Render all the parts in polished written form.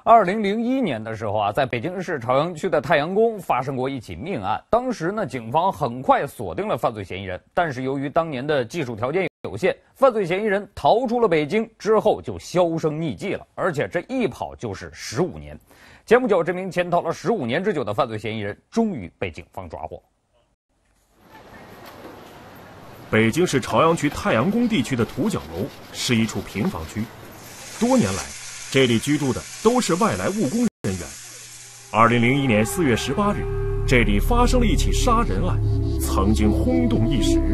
2001年的时候啊，在北京市朝阳区的太阳宫发生过一起命案。当时呢，警方很快锁定了犯罪嫌疑人，但是由于当年的技术条件有限，犯罪嫌疑人逃出了北京之后就销声匿迹了，而且这一跑就是15年。前不久，这名潜逃了15年之久的犯罪嫌疑人终于被警方抓获。 北京市朝阳区太阳宫地区的土角楼是一处平房区，多年来，这里居住的都是外来务工人员。2001年4月18日，这里发生了一起杀人案，曾经轰动一时。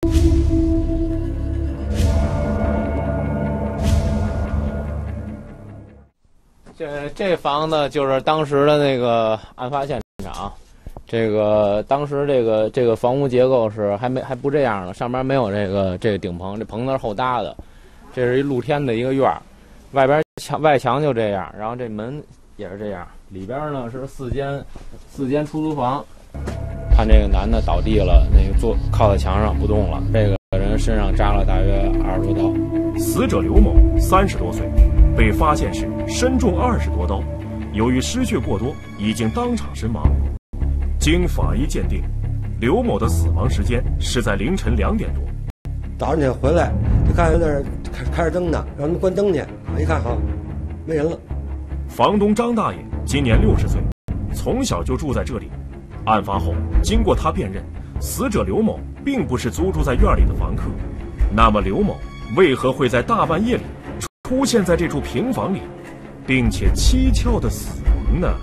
这房子就是当时的那个案发现场。当时这个房屋结构是还不这样的，上边没有这个顶棚，这棚子是后搭的。这是一露天的一个院儿，外墙就这样，然后这门也是这样，里边呢是四间出租房。看这个男的倒地了，那个靠在墙上不动了，这个人身上扎了大约20多刀。 死者刘某30多岁，被发现时身中20多刀，由于失血过多，已经当场身亡。经法医鉴定，刘某的死亡时间是在凌晨2点多。 早上起来回来，就看那儿开着灯呢，让他们关灯去。一看好，没人了。 房东张大爷今年60岁，从小就住在这里。案发后，经过他辨认，死者刘某并不是租住在院里的房客。那么刘某为何会在大半夜里出现在这处平房里，并且蹊跷的死亡呢？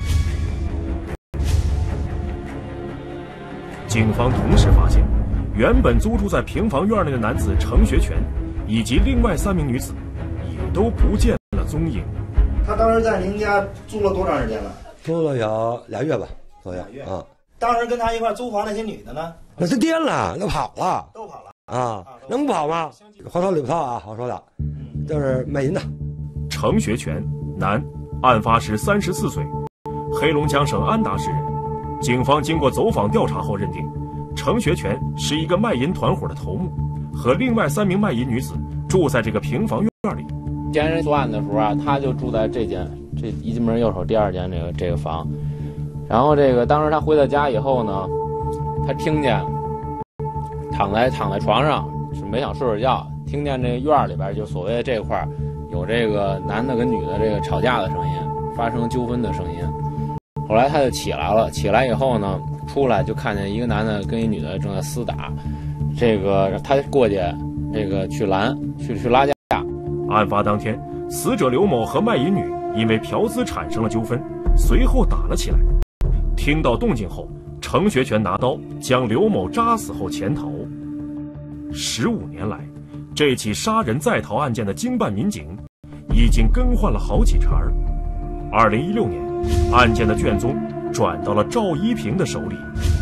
警方同时发现，原本租住在平房院内的男子程学全，以及另外3名女子，也都不见了踪影。 他当时在您家住了多长时间了？ 住了有2月吧，左右啊。 当时跟他一块租房那些女的呢？ 那是颠了，都跑了。 都跑了啊？能不跑吗？话糙理不糙啊，好说的，就是卖淫的。 程学全，男，案发时34岁，黑龙江省安达市人。警方经过走访调查后认定，程学全是一个卖淫团伙的头目，和另外3名卖淫女子住在这个平房院里。 嫌疑人作案的时候啊，他就住在这一进门右手第2间这个房。然后当时他回到家以后呢，他听见躺在床上，是没想睡觉，听见这个院里边就所谓的这块有这个男的跟女的这个吵架的声音，发生纠纷的声音。后来他就起来了，起来以后呢，出来就看见一个男的跟一女的正在厮打，他过去去拉架。 案发当天，死者刘某和卖淫女因为嫖资产生了纠纷，随后打了起来。听到动静后，程学全拿刀将刘某扎死后潜逃。15年来，这起杀人在逃案件的经办民警已经更换了好几茬。2016年，案件的卷宗转到了赵一平的手里。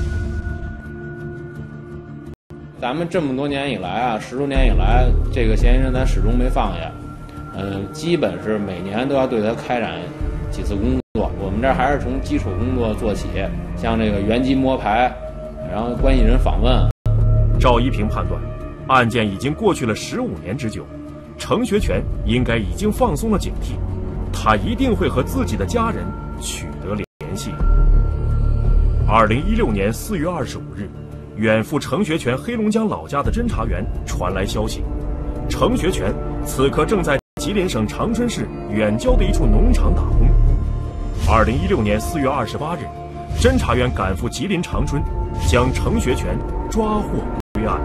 咱们这么多年以来啊，10多年以来，这个嫌疑人咱始终没放下，基本是每年都要对他开展几次工作。我们这儿还是从基础工作做起，像这个原籍摸排，然后关系人访问。 赵一平判断，案件已经过去了15年之久，程学全应该已经放松了警惕，他一定会和自己的家人取得联系。2016年4月25日，远赴程学全黑龙江老家的侦查员传来消息，程学全此刻正在吉林省长春市远郊的一处农场打工。2016年4月28日，侦查员赶赴吉林长春，将程学全抓获归案。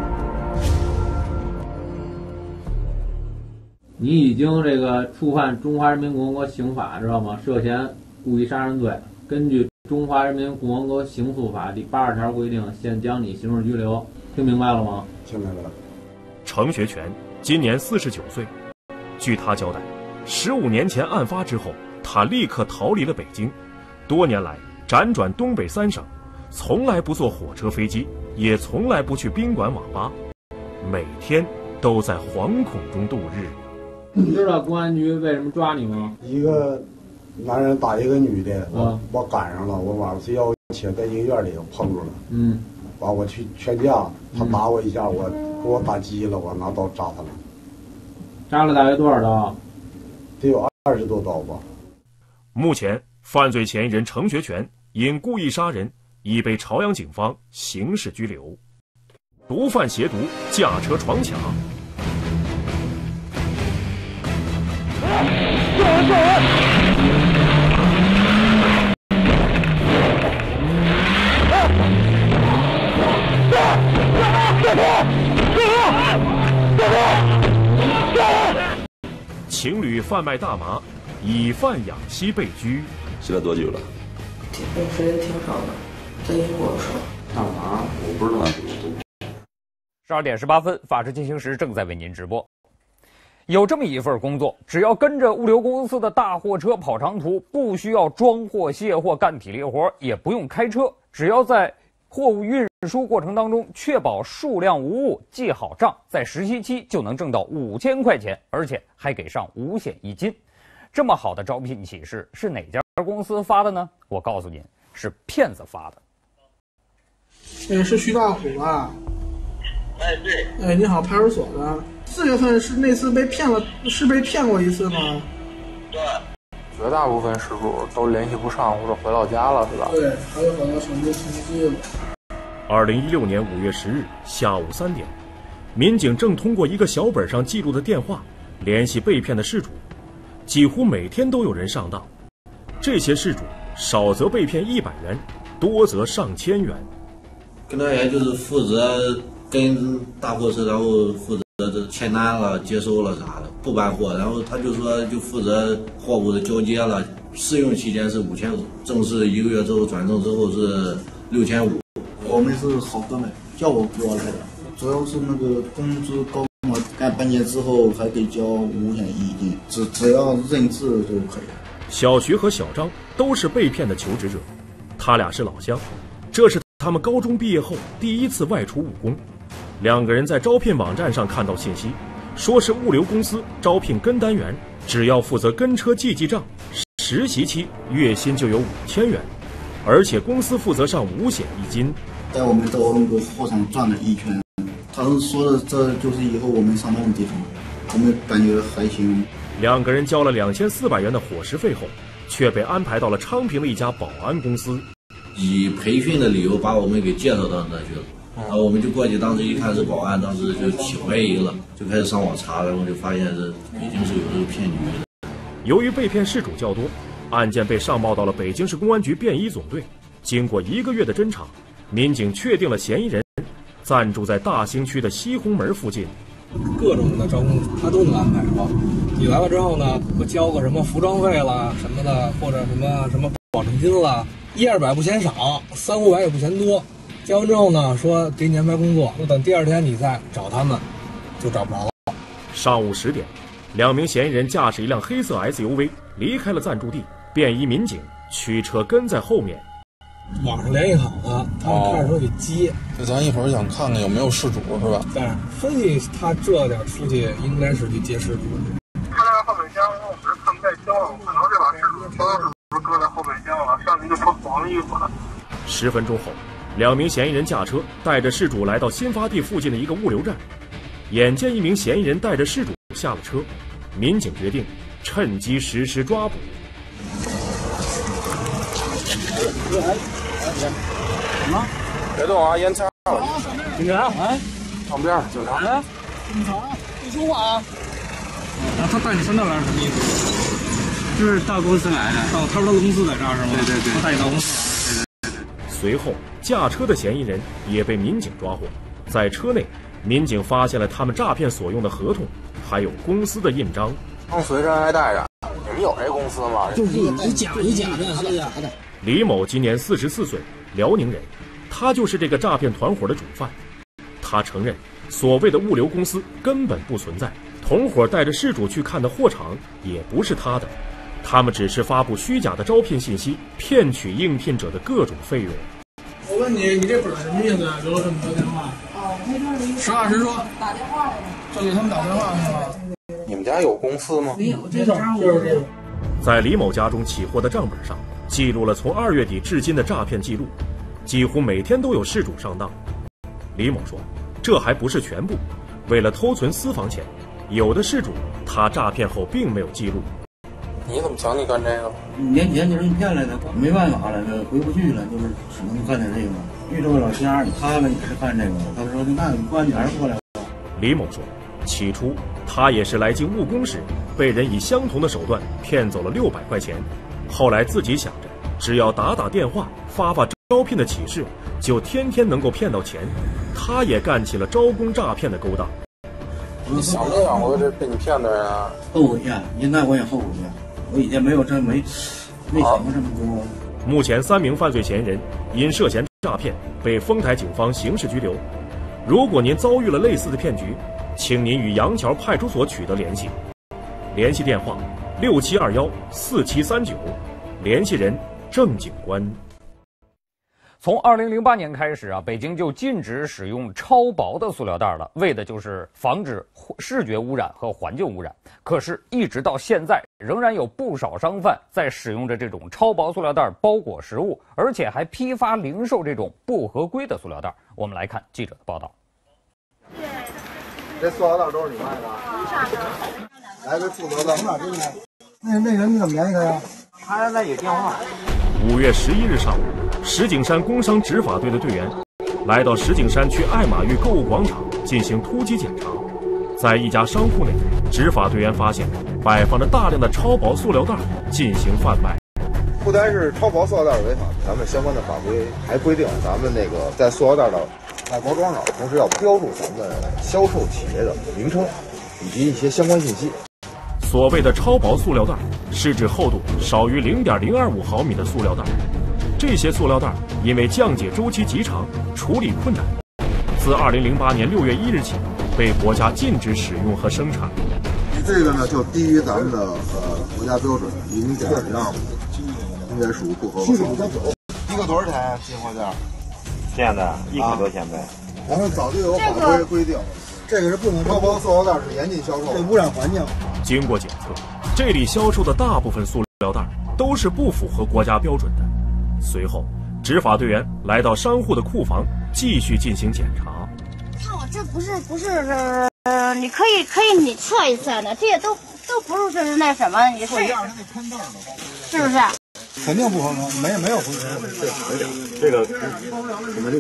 你已经触犯中华人民共和国刑法，知道吗？涉嫌故意杀人罪。根据中华人民共和国刑诉法第82条规定，现将你刑事拘留。听明白了吗？ 听明白了。 程学全今年49岁，据他交代，15年前案发之后，他立刻逃离了北京，多年来辗转东北3省，从来不坐火车飞机，也从来不去宾馆网吧，每天都在惶恐中度日。 你知道公安局为什么抓你吗？ 一个男人打一个女的，我赶上了，我晚上睡觉前在一个院里碰住了，完我去劝架，他打我一下，我给我打急了，我拿刀扎他了。 扎了大约多少刀？ 得有20多刀吧。 目前，犯罪嫌疑人程学全因故意杀人已被朝阳警方刑事拘留。毒贩携毒驾车闯卡。情侣贩卖大麻，以贩养吸被拘。 吸了多久了？ 时间挺长的，在英国的时候。 大麻我不知道。 12点18分，法治进行时正在为您直播。有这么一份工作，只要跟着物流公司的大货车跑长途，不需要装货、卸货、干体力活，也不用开车，只要在货物运输过程当中确保数量无误，记好账，在实习期就能挣到5000块钱，而且还给上5险1金。这么好的招聘启事是哪家公司发的呢？我告诉您，是骗子发的。 是徐大虎吧？ 哎，对。 哎，你好，派出所的。4月份是那次被骗了，是被骗过一次吗？ 对。 绝大部分失主都联系不上或者回老家了，是吧？ 对，还有好多成都停机了。 2016年5月10日下午3点，民警正通过一个小本上记录的电话联系被骗的事主，几乎每天都有人上当。这些事主少则被骗100元，多则上千元。 跟他也就是负责跟大货车，然后负责签单了、接收了啥的，不搬货，然后他就说就负责货物的交接了。试用期间是5500，正式1个月之后转正之后是6500。 我们是好哥们，叫我来的，主要是那个工资高嘛，干半年之后还得交5险1金，只要认字就可以了。 小徐和小张都是被骗的求职者，他俩是老乡，这是他们高中毕业后第一次外出务工。2个人在招聘网站上看到信息，说是物流公司招聘跟单员，只要负责跟车记账，实习期月薪就有5000元，而且公司负责上5险1金。 带我们到那个货场转了一圈，他们说的这就是以后我们上班的地方，我们感觉还行。 2个人交了2400元的伙食费后，却被安排到了昌平的一家保安公司， 以培训的理由把我们给介绍到那去了。然后我们就过去，当时一看是保安，当时就起怀疑了，就开始上网查，然后就发现是北京市有这个骗女的。 由于被骗事主较多，案件被上报到了北京市公安局便衣总队。经过1个月的侦查，民警确定了嫌疑人暂住在大兴区的西红门附近。 各种的招工他都能安排好。你来了之后呢，我交个什么服装费啦什么的，或者什么保证金啦，100-200不嫌少，300-500也不嫌多。交完之后呢，说给你安排工作，我等第2天你再找他们，就找不着了。 上午10点，2名嫌疑人驾驶一辆黑色 SUV 离开了暂住地，便衣民警驱车跟在后面。 网上联系好的，他们开着车去接。 咱一会儿想看看有没有事主，是吧？ 对，分析他这点出去应该是去接事主。 他那后备箱我是看不太清了，可能是把事主车是不是搁在后备箱了，上面就穿黄衣服了。 10分钟后，2名嫌疑人驾车带着事主来到新发地附近的一个物流站，眼见1名嫌疑人带着事主下了车，民警决定趁机实施抓捕。 什么？别动啊！烟枪了。 警察，哎， 旁边警察。 哎，警察，你说话啊！他带你上那来是什么意思？ 就是到公司来的。 哦，他说他的公司在这儿是吗？ 对对对。 他带你到公司。 对。 随后，驾车的嫌疑人也被民警抓获。在车内，民警发现了他们诈骗所用的合同，还有公司的印章。 随身还带着。你们有这公司吗？ 就是假的。 李某今年44岁，辽宁人，他就是这个诈骗团伙的主犯。他承认，所谓的物流公司根本不存在，同伙带着事主去看的货场也不是他的，他们只是发布虚假的招聘信息，骗取应聘者的各种费用。 我问你，你这本什么意思？留了这么多电话？实话实说。 打电话来的。 就给他们打电话是吧？ 你们家有公司吗？ 没有，这就是这个。 在李某家中起货的账本上，记录了从2月底至今的诈骗记录，几乎每天都有事主上当。李某说，这还不是全部，为了偷存私房钱，有的事主他诈骗后并没有记录。 你你怎么想你干这个？ 年前就让骗来的，没办法了，回不去了，就是只能干点这个。遇到老乡，他们也是干这个，他说那你关你还是过来吧。 李某说，起初他也是来京务工时，被人以相同的手段骗走了600块钱，后来自己想着，只要打电话发招聘的启事，就天天能够骗到钱，他也干起了招工诈骗的勾当。 你想没想过这被你骗的人啊？ 后悔呀，应该我也后悔呀。我以前没想过这么多。 目前3名犯罪嫌疑人因涉嫌诈骗被丰台警方刑事拘留。如果您遭遇了类似的骗局，请您与杨桥派出所取得联系，联系电话67214739，联系人郑警官。 从2008年开始啊，北京就禁止使用超薄的塑料袋了，为的就是防止视觉污染和环境污染。可是，一直到现在，仍然有不少商贩在使用着这种超薄塑料袋包裹食物，而且还批发零售这种不合规的塑料袋。我们来看记者的报道。 这塑料袋都是你卖的？来，这负责的。那人你怎么联系他呀？他那有电话。 5月11日上午，石景山工商执法队的队员来到石景山区爱马峪购物广场进行突击检查。在一家商铺内，执法队员发现摆放着大量的超薄塑料袋进行贩卖。 不单是超薄塑料袋违法，咱们相关的法规还规定，咱们那个在塑料袋的外包装上，同时要标注咱们销售企业的名称以及一些相关信息。 所谓的超薄塑料袋是指厚度少于0.025毫米的塑料袋，这些塑料袋因为降解周期极长，处理困难，自2008年6月1日起被国家禁止使用和生产。 这个呢就低于咱们的国家标准0.025，应该属于不合格。一个多少钱啊？进货价？ 现在1块多钱呗。 我们早就有法规规定，这个是不能超薄塑料袋是严禁销售，这污染环境。 经过检测，这里销售的大部分塑料袋都是不符合国家标准的。随后，执法队员来到商户的库房继续进行检查。 看我这不是你可以你测一测呢，这些都不是那什么，你是是不是？ 肯定不合格，没有不合格。 这个什么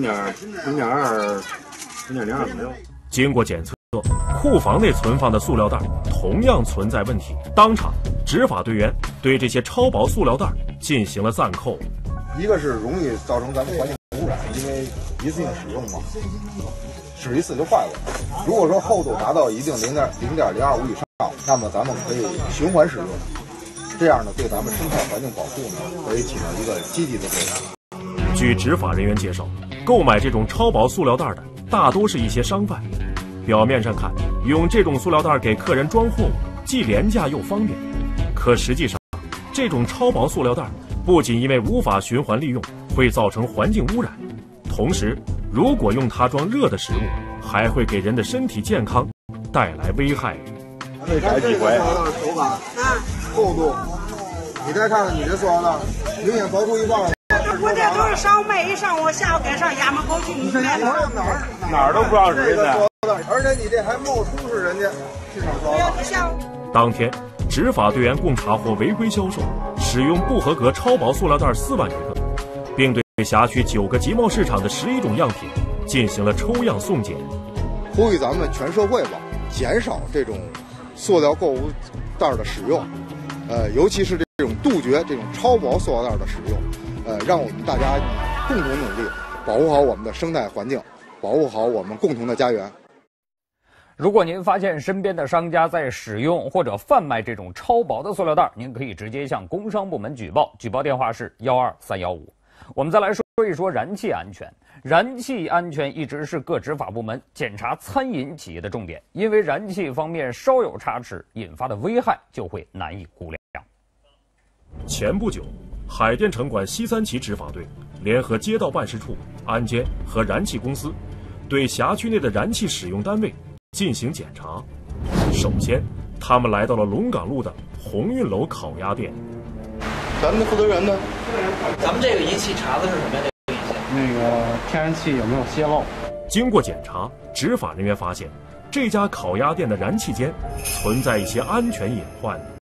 0.02没有。 经过检测，库房内存放的塑料袋同样存在问题。当场，执法队员对这些超薄塑料袋进行了暂扣。 一个是容易造成咱们环境污染，因为一次性使用嘛，使一次就坏了。如果说厚度达到一定0.025以上，那么咱们可以循环使用。这样呢，对咱们生态环境保护呢，可以起到一个积极的作用。 据执法人员介绍，购买这种超薄塑料袋的大多是一些商贩。表面上看，用这种塑料袋给客人装货物，既廉价又方便。可实际上，这种超薄塑料袋不仅因为无法循环利用，会造成环境污染，同时，如果用它装热的食物，还会给人的身体健康带来危害。 你看这个塑料袋手感、厚度，你再看看你这塑料袋，明显薄出一半了。 我这都是上煤上，我下午该上衙门口去。你哪儿都不让人呢。 而且你这还冒充是人家市场塑料袋。 当天，执法队员共查获违规销售、使用不合格超薄塑料袋4万余个，并对辖区9个集贸市场的11种样品进行了抽样送检。 呼吁咱们全社会吧，减少这种塑料购物袋的使用，尤其是这种杜绝这种超薄塑料袋的使用，让我们大家共同努力，保护好我们的生态环境，保护好我们共同的家园。 如果您发现身边的商家在使用或者贩卖这种超薄的塑料袋，您可以直接向工商部门举报，举报电话是12315。我们再来说一说燃气安全。燃气安全一直是各执法部门检查餐饮企业的重点，因为燃气方面稍有差池，引发的危害就会难以估量。 前不久，海淀城管西3旗执法队联合街道办事处、安监和燃气公司，对辖区内的燃气使用单位进行检查。首先，他们来到了龙岗路的鸿运楼烤鸭店。 咱们的负责人呢？ 咱们这个仪器查的是什么呀？ 那个天然气有没有泄漏？ 经过检查，执法人员发现这家烤鸭店的燃气间存在一些安全隐患。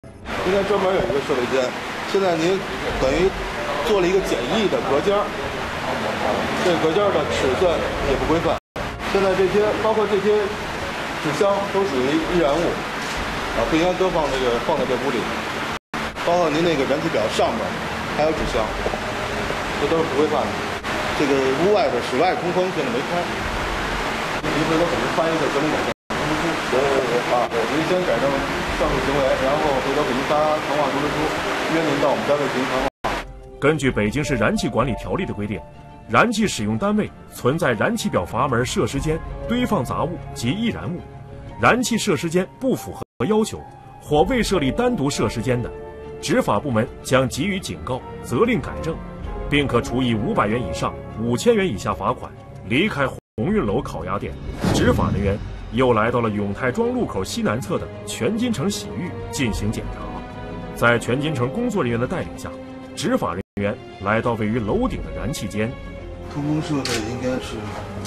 应该专门有一个设备间。现在您等于做了一个简易的隔间儿，这个隔间的尺寸也不规范。现在这些包括这些纸箱都属于易燃物，不应该放在这屋里。包括您那个燃气表上面还有纸箱，这都是不规范的。这个屋外的室外通风现在没开，您回头给您翻一个责令改正通知书。您先改正上述行为，然后回头给您发谈话通知书，约您到我们单位进行谈话。 根据北京市燃气管理条例的规定，燃气使用单位存在燃气表阀门设施间堆放杂物及易燃物，燃气设施间不符合要求或未设立单独设施间的，执法部门将给予警告、责令改正，并可处以500元以上5000元以下罚款，离开鸿运楼烤鸭店。执法人员又来到了永泰庄路口西南侧的全金城洗浴进行检查。在全金城工作人员的带领下，执法人员来到位于楼顶的燃气间。 通风设备应该是，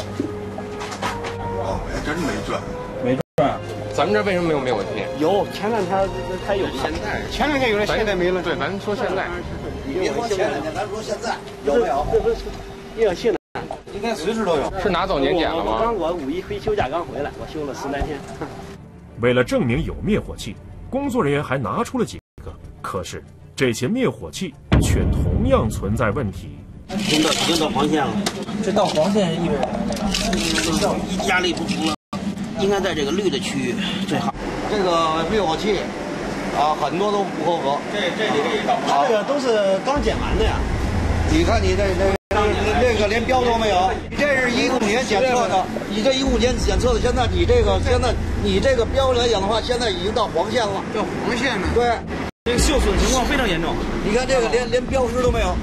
还真没转。 咱们这为什么没有问题？ 有，前两天才有，前两天有了，现在没了。 对，咱说现在。 你别说前两天，咱说现在有没有？这不是也现在应该随时都有。 是拿走年检了吗？ 我5一休假刚回来，我休了10来天。 为了证明有灭火器，工作人员还拿出了几个，可是这些灭火器却同样存在问题。 已经到黄线了， 这到黄线意味着压力不足了，应该在这个绿的区域最好。这个灭火器很多都不合格。这里它这个都是刚检完的呀。你看你这个连标都没有，你这是15年检测的，你这15年检测的，现在你这个标来讲的话，现在已经到黄线了。到黄线了。对，这个锈损情况非常严重。你看这个连标识都没有。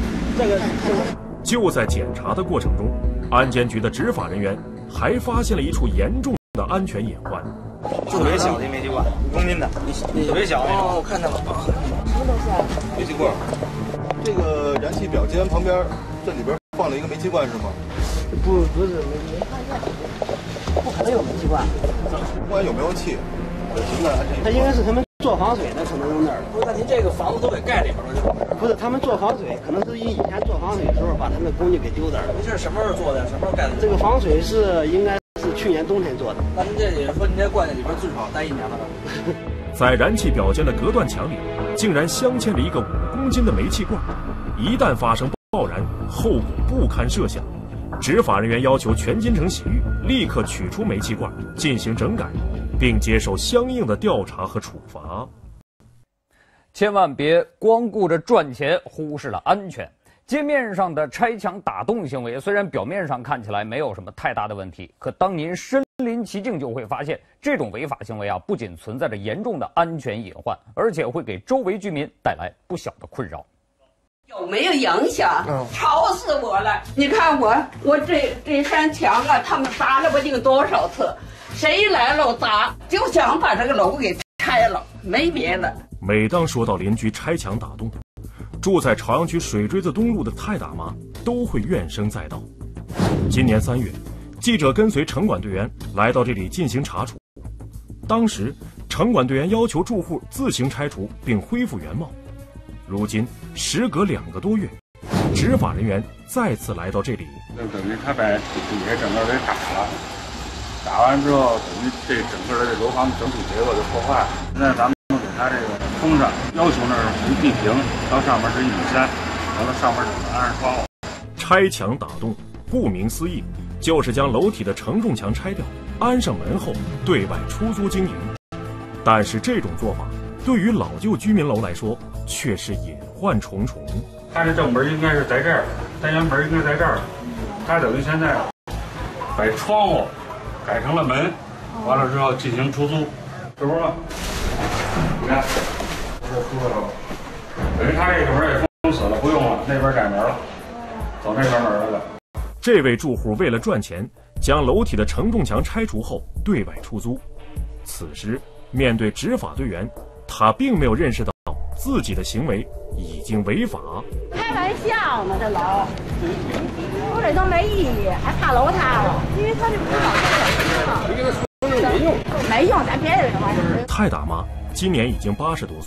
就在检查的过程中，安监局的执法人员还发现了一处严重的安全隐患。 特别小的煤气罐，5公斤的，特别小。 我看到了。什么东西啊？ 煤气罐。这个燃气表间旁边，这里边放了一个煤气罐是吗？ 不是，没看见，不可能有煤气罐。 不管有没有气， 它应该是他们做防水的，可能用那儿。 不是，那您这个房子都给盖里边了。 不是，他们做防水，可能是以前做防水的时候把他们的工具给丢这儿了。 您这是什么时候做的？什么时候盖的？ 这个防水应该是去年冬天做的。 那您这也说您这罐子里边最少待1年了吧？ 在燃气表间的隔断墙里，竟然镶嵌了一个5公斤的煤气罐，一旦发生爆燃，后果不堪设想。执法人员要求全金城洗浴立刻取出煤气罐，进行整改，并接受相应的调查和处罚。 千万别光顾着赚钱，忽视了安全。街面上的拆墙打洞行为，虽然表面上看起来没有什么太大的问题，可当您身临其境，就会发现这种违法行为不仅存在着严重的安全隐患，而且会给周围居民带来不小的困扰。 有没有影响？吵死我了！你看我这扇墙他们砸了不定多少次，谁来了砸，就想把这个楼给拆了，没别的。 每当说到邻居拆墙打洞，住在朝阳区水锥子东路的太大妈都会怨声载道。今年3月，记者跟随城管队员来到这里进行查处，当时城管队员要求住户自行拆除并恢复原貌。如今时隔2个多月，执法人员再次来到这里， 那等于他把底下整个给打了，打完之后等于这整个的这楼房的整体结构就破坏了。现在咱们给他这个封上，要求那是从地平到上面是1.3米，完了上面只能安上窗户。 拆墙打洞，顾名思义，就是将楼体的承重墙拆掉，安上门后对外出租经营。但是这种做法对于老旧居民楼来说却是隐患重重。 他这正门应该是在这儿，单元门应该在这儿，他等于现在把窗户改成了门，完了之后进行出租，这不是吗？你看，这出来了，等于他这个门也封死了，不用了，那边改门了，走那边门来了。 这位住户为了赚钱，将楼体的承重墙拆除后对外出租。此时面对执法队员，他并没有认识到自己的行为已经违法。 开玩笑呢，这楼说这都没意义，还怕楼塌了？因为他这不是老小区吗？没用，咱别人的玩意儿。 太大妈今年已经80多岁，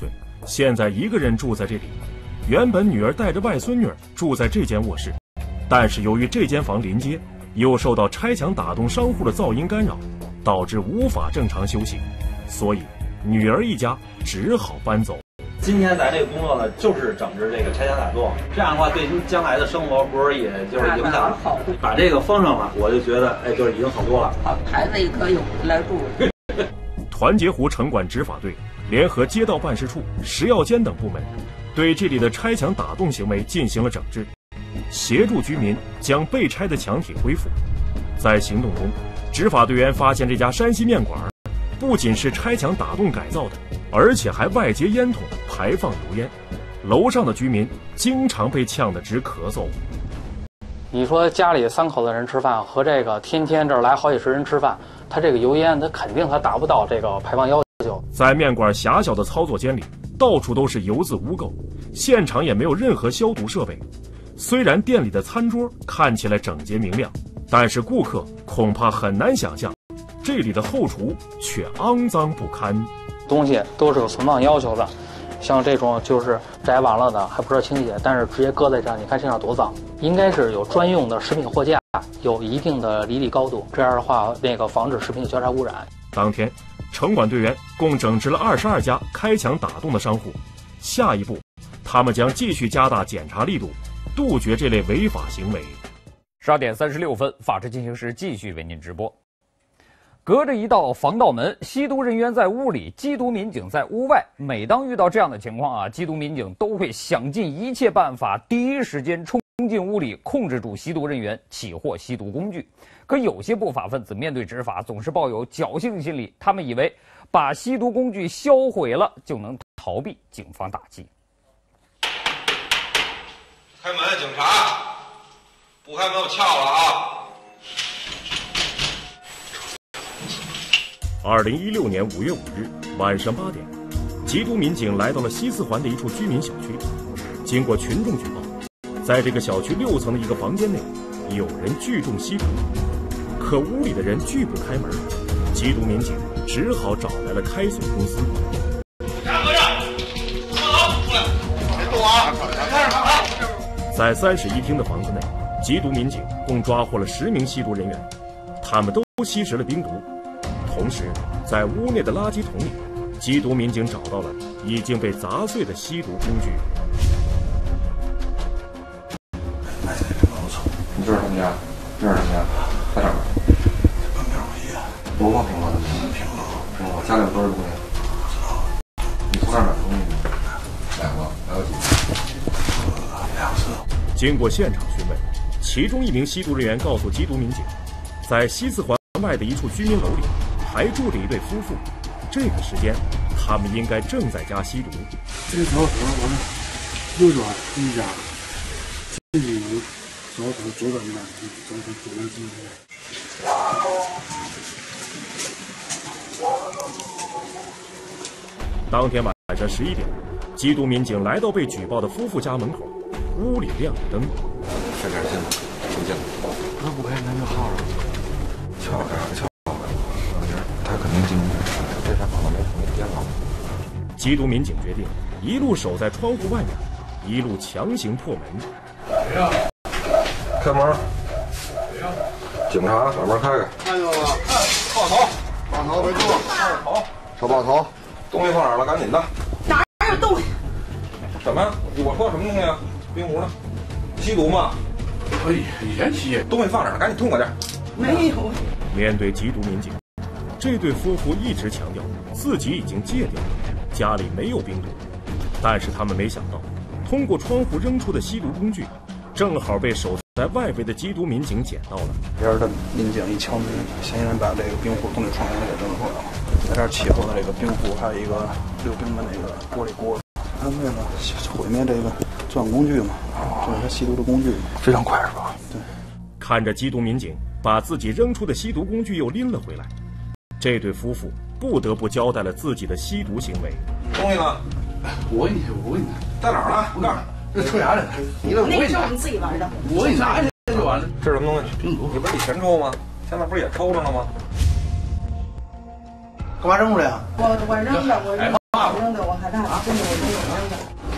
现在一个人住在这里。原本女儿带着外孙女儿住在这间卧室，但是由于这间房临街，又受到拆墙打洞商户的噪音干扰，导致无法正常休息，所以女儿一家只好搬走。 今天咱这个工作呢，就是整治这个拆墙打洞，这样的话对您将来的生活不是也就是影响好，把这个封上了，我就觉得就是已经很多了。 孩子也可以来住。 团结湖城管执法队联合街道办事处、食药监等部门，对这里的拆墙打洞行为进行了整治，协助居民将被拆的墙体恢复。在行动中，执法队员发现这家山西面馆不仅是拆墙打洞改造的，而且还外接烟筒排放油烟，楼上的居民经常被呛得直咳嗽。 你说家里3口子人吃饭和这个天天这儿来好几十人吃饭，他这个油烟他肯定达不到这个排放要求。 在面馆狭小的操作间里，到处都是油渍污垢，现场也没有任何消毒设备。虽然店里的餐桌看起来整洁明亮，但是顾客恐怕很难想象，这里的后厨却肮脏不堪。 东西都是有存放要求的，像这种就是摘完了的还不知道清洗，但是直接搁在这儿，你看现场多脏。应该是有专用的食品货架，有一定的离地高度，这样的话防止食品交叉污染。 当天城管队员共整治了22家开墙打洞的商户，下一步他们将继续加大检查力度，杜绝这类违法行为。 12点36分，法治进行时继续为您直播。隔着一道防盗门，吸毒人员在屋里，缉毒民警在屋外。每当遇到这样的情况缉毒民警都会想尽一切办法，第一时间冲进屋里，控制住吸毒人员，起获吸毒工具。可有些不法分子面对执法总是抱有侥幸心理，他们以为把吸毒工具销毁了就能逃避警方打击。 开门，警察！不开门我撬了啊 ！2016年5月5日晚上8点，缉毒民警来到了西四环的一处居民小区。经过群众举报，在这个小区6层的一个房间内，有人聚众吸毒，可屋里的人拒不开门，缉毒民警只好找来了开锁公司。在31厅的房子内，缉毒民警共抓获了10名吸毒人员，他们都吸食了冰毒。同时，在屋内的垃圾桶里，缉毒民警找到了已经被砸碎的吸毒工具。 你这是什么家？这是什么家？在这儿。多少平方的？平方。家里有多少东西？你从那儿买东西？2个，还有几个？2次。 经过现场询问，其中一名吸毒人员告诉缉毒民警，在西四环外的一处居民楼里还住着一对夫妇，这个时间他们应该正在家吸毒。 这个小伙我们右转一家，这里有小伙左转一家，左转进去。 当天晚上11点，缉毒民警来到被举报的夫妇家门口，屋里亮着灯。 开点进来，出进来。 那不开门就好了。 撬开，撬开。他肯定进去，这啥可能没电脑。 缉毒民警决定一路守在窗户外面，一路强行破门。 开门。警察，把门开开。 看见了吗？抱头，抱头，别动。手抱头。 东西放哪儿了？赶紧的。 哪有东西？ 什么？我说什么东西啊？冰壶呢？吸毒吗？ 可以，以前吸。 东西放哪儿了？赶紧通过去。 没有。 面对缉毒民警，这对夫妇一直强调自己已经戒掉了，家里没有冰毒。但是他们没想到，通过窗户扔出的吸毒工具，正好被守在外围的缉毒民警捡到了。 这边的民警一敲门，嫌疑人把这个冰壶从这窗户给扔出来了。在这儿起获的这个冰壶，还有一个溜冰的那个玻璃锅。他为了毁灭这个作案工具嘛，这是他吸毒的工具，非常快是吧？对。 看着缉毒民警把自己扔出的吸毒工具又拎了回来，这对夫妇不得不交代了自己的吸毒行为。 东西呢？ 我给你， 在哪儿呢？我告诉你， 这抽牙的，你那个是我们自己玩的。 我给你拿去就完了。 这是什么东西？冰毒。你不是以前抽吗？现在不是也抽着呢吗？ 干嘛扔出来啊？ 我扔的，我扔。 扔的，我看他真的我都有扔的。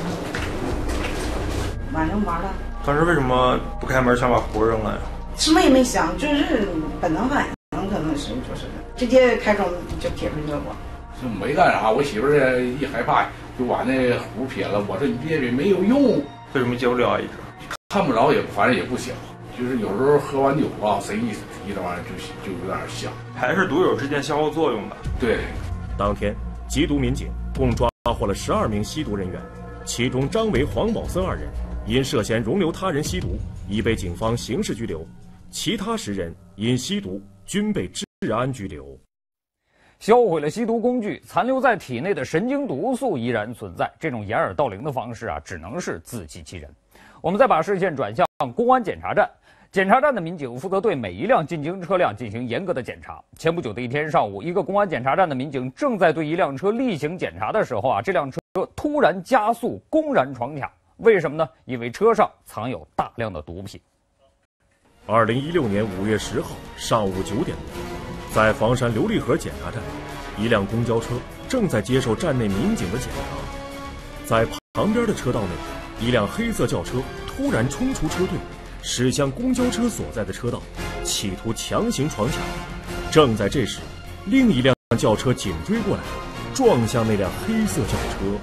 晚上玩了。 当时为什么不开门想把壶扔了呀？ 什么也没想，就是本能反应，可能是就是直接开窗就撇出去了。 是没干啥，我媳妇儿一害怕就把那壶撇了。我说你别没有用， 为什么戒不了啊？一直看不着也，反正也不小。就是有时候喝完酒啊，谁一提这玩意儿就有点像， 还是毒友之间相互作用的。 对， 当天缉毒民警共抓获了12名吸毒人员，其中张维、黄宝森2人因涉嫌容留他人吸毒，已被警方刑事拘留，其他10人因吸毒均被治安拘留。 销毁了吸毒工具，残留在体内的神经毒素依然存在。这种掩耳盗铃的方式只能是自欺欺人。我们再把视线转向公安检查站，检查站的民警负责对每一辆进京车辆进行严格的检查。前不久的一天上午，一个公安检查站的民警正在对一辆车例行检查的时候这辆车突然加速，公然闯卡。为什么呢？因为车上藏有大量的毒品。 2016年5月10号上午9点多，在房山琉璃河检查站，一辆公交车正在接受站内民警的检查。在旁边的车道内，一辆黑色轿车突然冲出车队，驶向公交车所在的车道，企图强行闯卡。正在这时，另一辆轿车紧追过来，撞向那辆黑色轿车。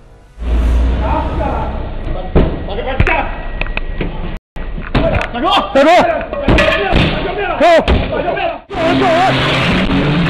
把这边站！站住！站住！救人！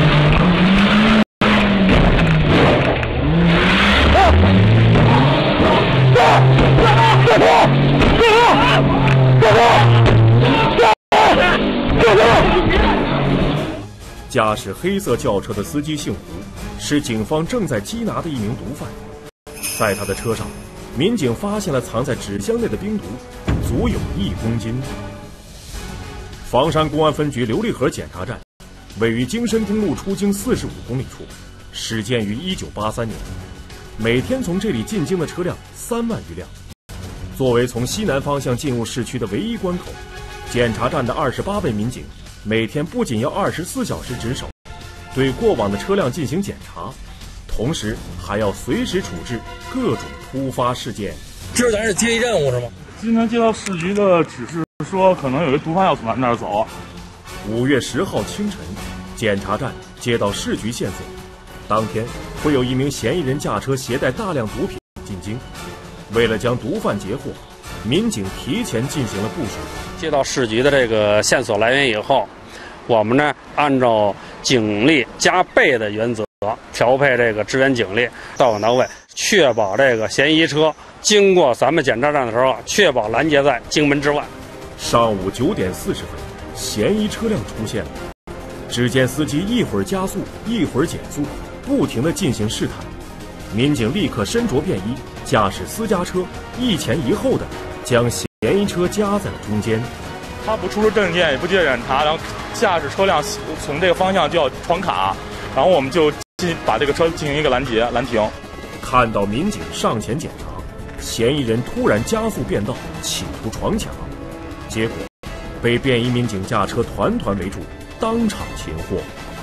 驾驶黑色轿车的司机姓胡，是警方正在缉拿的一名毒贩。在他的车上，民警发现了藏在纸箱内的冰毒，足有1公斤。房山公安分局琉璃河检查站位于京深公路出京45公里处，始建于1983年，每天从这里进京的车辆3万余辆。作为从西南方向进入市区的唯一关口，检查站的28位民警每天不仅要24小时值守，对过往的车辆进行检查，同时还要随时处置各种突发事件。 这是咱是接一任务是吗？ 今天接到市局的指示说，可能有一毒贩要从咱这儿走。 5月10号清晨，检查站接到市局线索，当天会有一名嫌疑人驾车携带大量毒品进京。为了将毒贩截获，民警提前进行了部署。 接到市局的这个线索来源以后，我们呢按照警力加倍的原则，调配这个支援警力到岗到位，确保这个嫌疑车经过咱们检查站的时候，确保拦截在京门之外。 上午9点40分，嫌疑车辆出现了。只见司机一会儿加速，一会儿减速，不停地进行试探。民警立刻身着便衣，驾驶私家车一前一后的将嫌疑车夹在了中间。 他不出示证件，也不接受检查，然后驾驶车辆从这个方向就要闯卡，然后我们就把这个车进行一个拦截、拦停。 看到民警上前检查，嫌疑人突然加速变道，企图闯卡，结果被便衣民警驾车团团围住，当场擒获。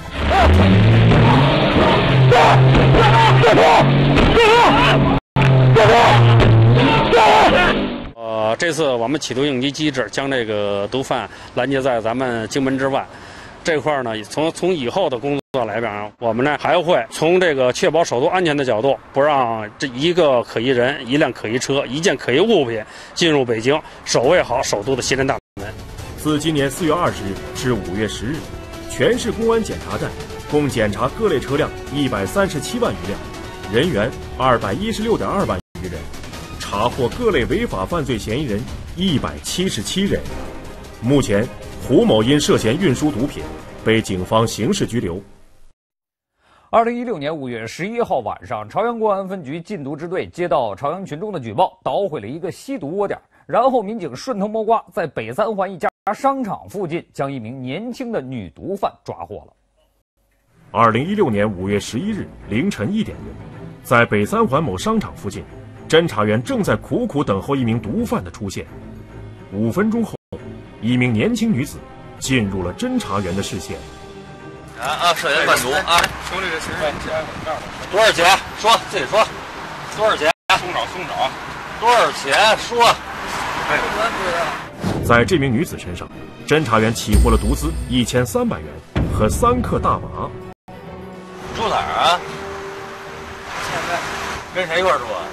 这次我们启动应急机制，将这个毒贩拦截在咱们京门之外。这块呢，从以后的工作来讲，我们呢还会从这个确保首都安全的角度，不让这一个可疑人、一辆可疑车、一件可疑物品进入北京，守卫好首都的西站大门。 自今年4月20日至5月10日，全市公安检查站共检查各类车辆137万余辆，人员216.2万余人，查获各类违法犯罪嫌疑人177人。目前，胡某因涉嫌运输毒品，被警方刑事拘留。 2016年5月11号晚上，朝阳公安分局禁毒支队接到朝阳群众的举报，捣毁了一个吸毒窝点，然后民警顺藤摸瓜，在北三环一家商场附近将一名年轻的女毒贩抓获了。 2016年5月11日凌晨1点多，在北三环某商场附近，侦查员正在苦苦等候一名毒贩的出现。5分钟后，一名年轻女子进入了侦查员的视线。 啊，涉嫌贩毒啊！ 兄弟，这钱多少钱？说自己说，多少钱？ 松找， 多少钱？说。 在这名女子身上，侦查员起获了毒资1300元和3克大麻。 住哪儿啊？跟谁一块住啊？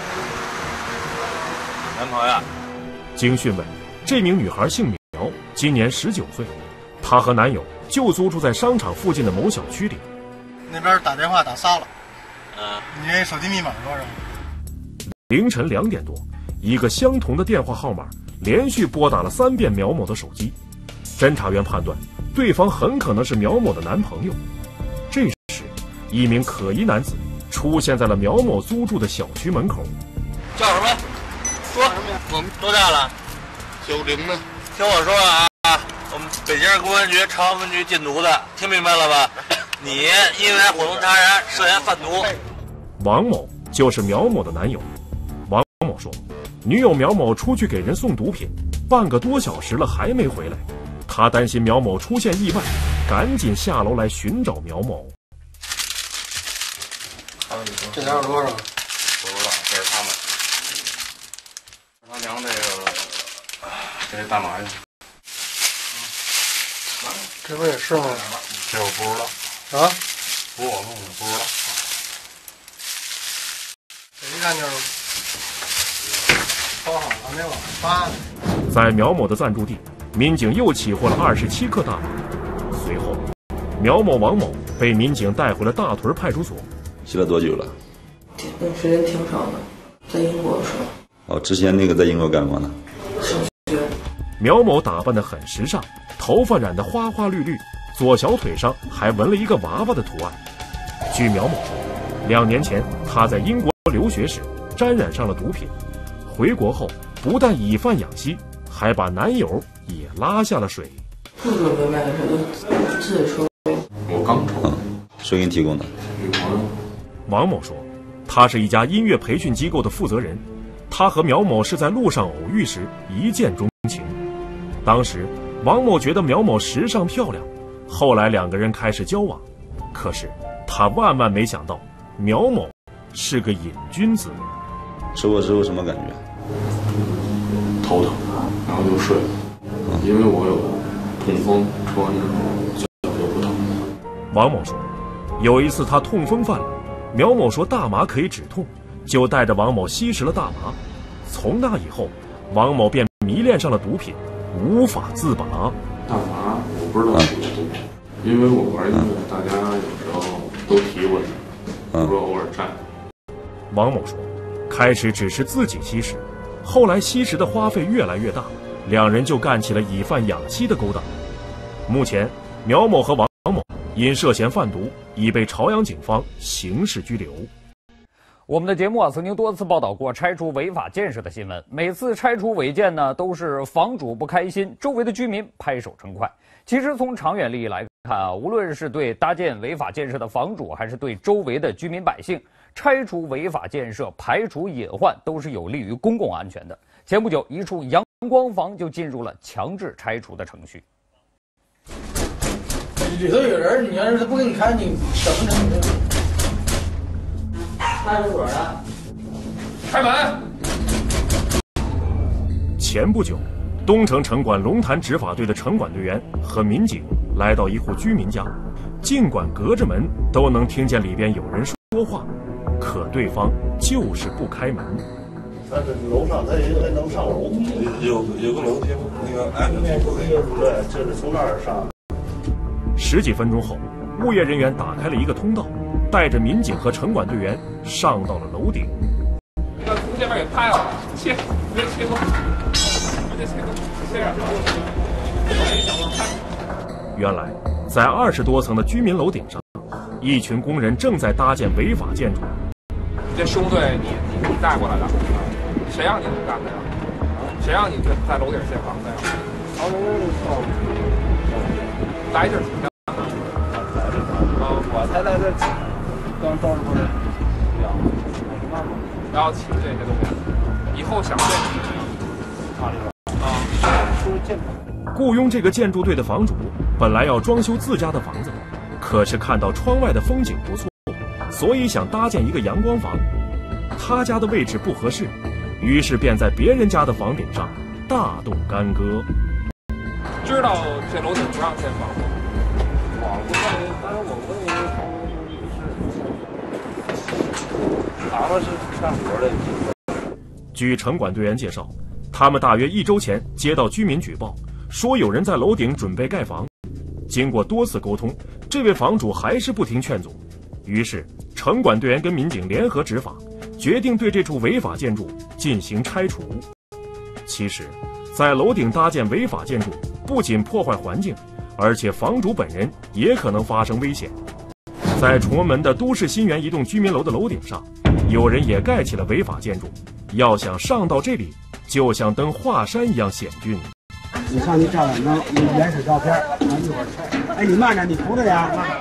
男朋友。 经讯问，这名女孩姓苗，今年19岁，她和男友就租住在商场附近的某小区里。 那边打电话打仨了。你这手机密码是多少？ 凌晨2点多，一个相同的电话号码连续拨打了3遍苗某的手机。侦查员判断，对方很可能是苗某的男朋友。这时，一名可疑男子出现在了苗某租住的小区门口。 叫什么？说，我们多大了？90呢。听我说啊，我们北京市公安局朝阳分局禁毒的，听明白了吧？你因为伙同他人涉嫌贩毒。 王某就是苗某的男友。王某说，女友苗某出去给人送毒品，半个多小时了还没回来，他担心苗某出现意外，赶紧下楼来寻找苗某。 这俩有多少？ 不知道，这是他们。他娘这大麻呀。 这不也是吗？ 这我不知道。 啊？ 不是我弄的，不知道。 这一看就是包好了没往发的。 在苗某的暂住地，民警又起获了27克大麻。随后，苗某、王某被民警带回了大屯派出所。 吸了多久了？ 时间挺长的，在英国的时候。 哦，之前那个在英国干嘛呢？ 上学。 苗某打扮得很时尚，头发染得花花绿绿，左小腿上还纹了一个娃娃的图案。据苗某说，2年前他在英国留学时沾染上了毒品，回国后不但以贩养吸，还把男友也拉下了水。 不准备卖的时候就自己说。 我刚抽，谁给你提供的？ 女朋友。 王某说，他是一家音乐培训机构的负责人，他和苗某是在路上偶遇时一见钟情。当时王某觉得苗某时尚漂亮，后来2个人开始交往。可是他万万没想到，苗某是个瘾君子。 吃过之后什么感觉？ 头疼，然后就睡了。因为我有痛风，吃完之后脚就不疼。 王某说，有一次他痛风犯了，苗某说大麻可以止痛，就带着王某吸食了大麻。从那以后，王某便迷恋上了毒品，无法自拔。 大麻我不知道属于毒品，因为我玩音乐，大家有时候都提过，有时候偶尔沾。 王某说，开始只是自己吸食，后来吸食的花费越来越大，2人就干起了以贩养吸的勾当。目前，苗某和王某因涉嫌贩毒，已被朝阳警方刑事拘留。 我们的节目曾经多次报道过拆除违法建设的新闻，每次拆除违建呢，都是房主不开心，周围的居民拍手称快。其实从长远利益来看无论是对搭建违法建设的房主，还是对周围的居民百姓，拆除违法建设、排除隐患，都是有利于公共安全的。前不久，一处阳光房就进入了强制拆除的程序。 里头有人，你要是他不给你开，你怎么能？派出所的，开门。 前不久，东城城管龙潭执法队的城管队员和民警来到一户居民家，尽管隔着门都能听见里边有人说话，可对方就是不开门。 他这楼上，他也能上楼，有个楼梯，那个对，就是从那儿上。 10几分钟后，物业人员打开了一个通道，带着民警和城管队员上到了楼顶。 要从这边给拍了，切，别切过，别切过，切点。 原来，在20多层的居民楼顶上，一群工人正在搭建违法建筑。 这兄弟，你带过来的，谁让你这么干的呀？谁让你在楼顶建房子呀？来劲儿挺强。我才在这刚装出来，然后起这些东西，以后想建雇佣这个建筑队的房主本来要装修自家的房子， 可是看到窗外的风景不错，所以想搭建一个阳光房。他家的位置不合适，于是便在别人家的房顶上大动干戈。 知道这楼顶不让建房吗？我不在，但是我问一个朋友，他们是干活的。 据城管队员介绍，他们大约1周前接到居民举报，说有人在楼顶准备盖房。经过多次沟通，这位房主还是不听劝阻，于是城管队员跟民警联合执法，决定对这处违法建筑进行拆除。其实，在楼顶搭建违法建筑，不仅破坏环境，而且房主本人也可能发生危险。在崇文门的都市新园一栋居民楼的楼顶上，有人也盖起了违法建筑，要想上到这里，就像登华山一样险峻。 你上去照两张原始照片，然后一会儿拆。哎，你慢点，你扶着点。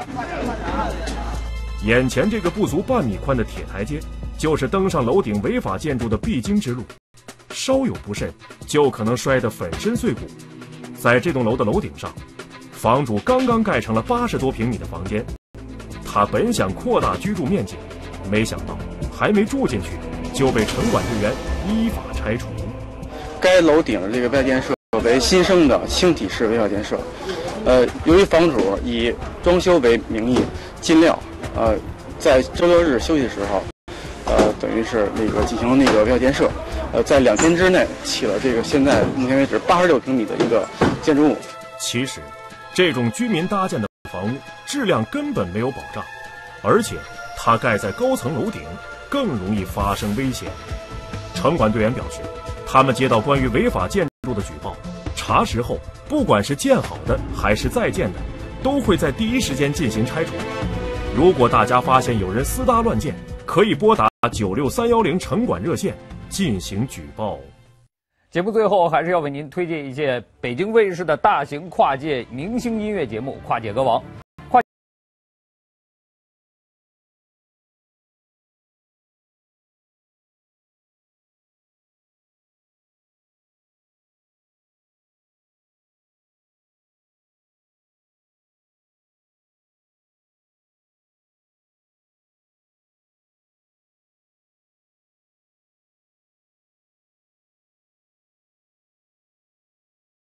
眼前这个不足半米宽的铁台阶，就是登上楼顶违法建筑的必经之路，稍有不慎，就可能摔得粉身碎骨。在这栋楼的楼顶上，房主刚刚盖成了80多平米的房间，他本想扩大居住面积，没想到还没住进去，就被城管队员依法拆除。 该楼顶的这个外建设为新生的轻体式违法建设，由于房主以装修为名义，尽量在周六日休息的时候，等于是进行违法建设，在2天之内起了这个现在目前为止86平米的一个建筑物。 其实，这种居民搭建的房屋质量根本没有保障，而且它盖在高层楼顶，更容易发生危险。城管队员表示，他们接到关于违法建筑的举报，查实后，不管是建好的还是在建的，都会在第一时间进行拆除。如果大家发现有人私搭乱建，可以拨打96310城管热线进行举报。 节目最后还是要为您推荐一届北京卫视的大型跨界明星音乐节目《跨界歌王》。